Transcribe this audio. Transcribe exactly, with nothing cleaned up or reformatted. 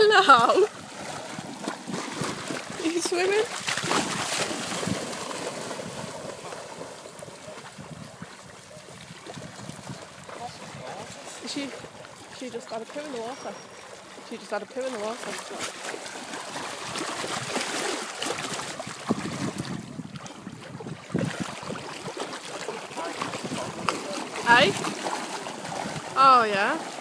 Hello. Are you swimming? She, she just got a poo in the water. She just had a poo in the water. Hey? Oh yeah.